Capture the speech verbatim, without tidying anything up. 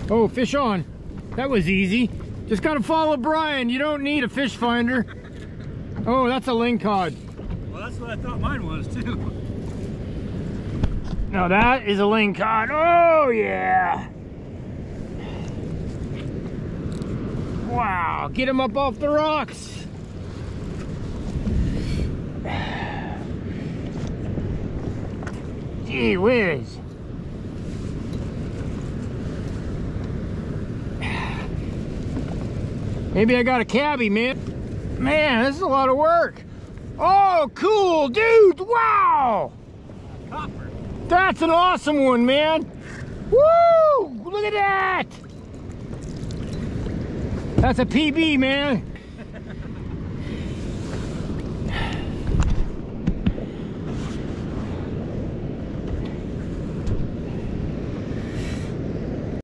Oh, fish on. That was easy. Just gotta follow Brian. You don't need a fish finder. Oh, that's a lingcod. Well, that's what I thought mine was too. Now that is a lingcod. Oh yeah. Wow, get him up off the rocks. Gee whiz. Maybe I got a cabbie, man. Man, this is a lot of work. Oh, cool, dude, wow. Copper. That's an awesome one, man. Woo, look at that. That's a P B, man.